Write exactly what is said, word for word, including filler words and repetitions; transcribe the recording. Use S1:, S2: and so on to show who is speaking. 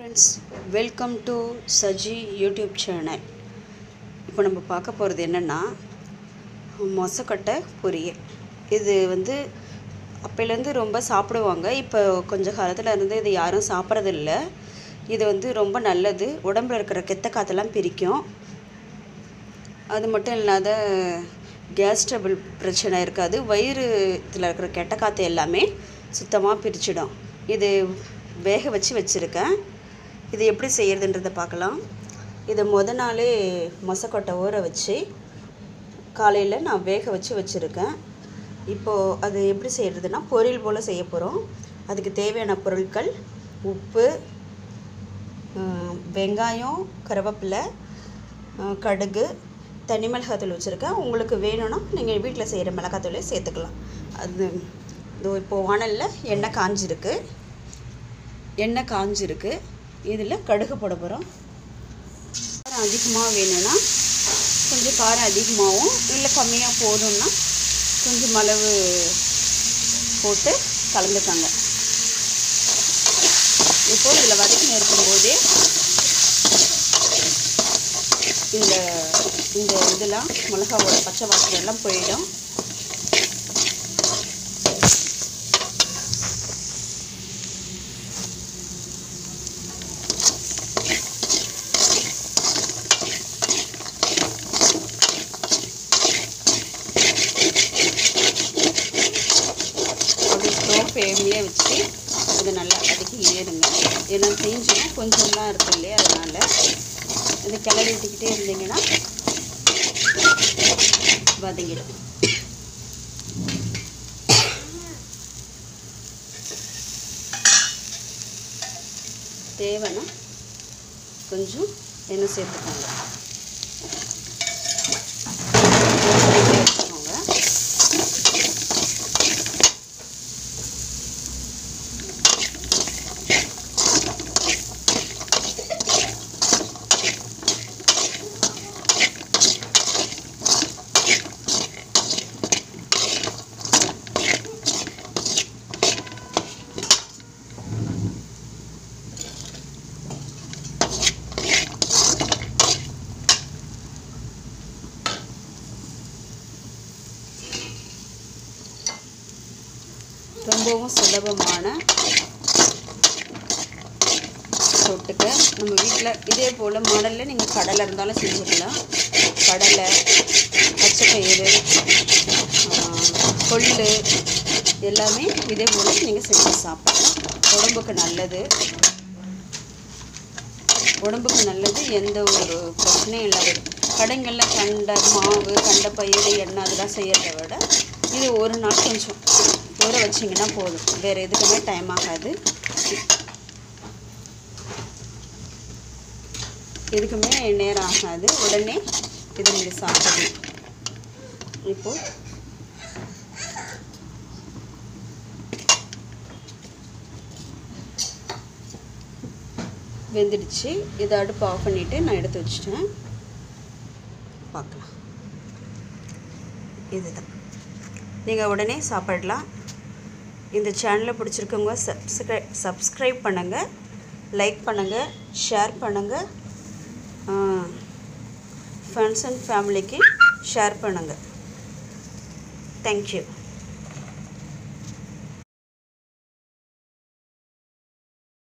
S1: Friends welcome to Saji YouTube channel இப்போ நம்ம பார்க்க போகிறது என்னன்னா மொசக்கொட்டை பொரியல் இது வந்து அப்பையில இருந்து ரொம்ப சாப்பிடுவாங்க இப்போ கொஞ்ச காலத்துல இருந்து இது யாரும் சாப்பிறது இல்ல இது வந்து ரொம்ப நல்லது உடம்புல இருக்கிற கெட்ட காத்தெல்லாம் பிரிக்கும் அது மட்டும் இல்லாத கேஸ் ட்ரபிள் பிரச்சனை இருக்காது வயிறுல இருக்கிற கெட்ட காத்து எல்லாமே சுத்தமா பிரிச்சிடும் இது வேக வச்சு வச்சிருக்கேன் இது எப்படி செய்யறதுன்றத பார்க்கலாம் இத முத நாளே மொசக்கொட்டை ஊற வச்சு காலையில நான் வேக வச்சு வச்சிருக்கேன் இப்போ அது எப்படி செய்யறதுன்னா பொரியல் போல செய்ய போறோம் அதுக்கு தேவையான பொருட்கள் உப்பு வெங்காயம் கறிவேப்பிலை கடுகு தனி மிளகாய் தூள் வச்சிருக்கேன் உங்களுக்கு வேணும்னா நீங்க வீட்ல செய்யற மிளகாய் தூளை சேர்த்துக்கலாம் அது இப்போ வாணல்ல எண்ணெய் காஞ்சி இருக்கு எண்ணெய் காஞ்சி இருக்கு இதுல கடுகு போட போறோம் காரம் அதிகமா வேணும்னா கொஞ்சம் காரம் அதிகமாவும் இல்ல கம்மியா போடும்னா கொஞ்சம் அளவு போட்டு கலந்துக்கங்க இப்போ இதுல வதக்கி இருக்கும்போதே இந்த இந்த இதெல்லாம் மிளகாவோட பச்சை வாசனை எல்லாம் போய்டும் ஃபேமிலியா வச்சு அது நல்லா வதக்கி ஏறுங்க ஏன்னா தீஞ்சினா கொஞ்சம் தான் இருக்கு இல்லையா அதனால இது கிளறி விட்டுக்கிட்டே இருந்தீங்கன்னா வதங்கிடும் தேவைன்னா கொஞ்சம் எண்ணெய் சேர்த்துக்கோங்க ரொம்பவும் சுலபமான தொட்டுக்க நம்ம வீட்ல இதே போல மாடல்ல நீங்க கடலை இருந்தாலும் செஞ்சுக்கலாம் கடலை பச்சை பயிறு கொள்ளு எல்லாமே இதே போல நீங்க செஞ்சு சாப்பிடலாம் உடம்புக்கு நல்லது உடம்புக்கு நல்லது எந்த ஒரு பிரச்சனையும் இல்லாத கடைகள்ல கண்ட மாவு கண்ட பயிறு எண்ணெய் அதெல்லாம் செய்யறதை விட இது ஒரு நாள் கொஞ்சம் ஊற வச்சீங்கன்னா போதும் வேற எதுக்குமே டைம் ஆகாது எதுக்குமே நேரம் ஆகாது உடனே இது நீங்க சாப்பிடலாம் இப்போ வெந்திடுச்சு இத அடுப்பு ஆஃப் பண்ணிட்டு நான் எடுத்து வச்சிட்டேன் பார்க்கலாம் இதுதான் நீங்க உடனே சாப்பிடலாம் இந்த சேனலை பிடிச்சிருக்கவங்க சப்ஸ்கிரைப் சப்ஸ்கிரைப் பண்ணுங்க லைக் பண்ணுங்க ஷேர் பண்ணுங்க ஃப்ரெண்ட்ஸ் அண்ட் ஃபேமிலிக்கு ஷேர் பண்ணுங்க Thank you.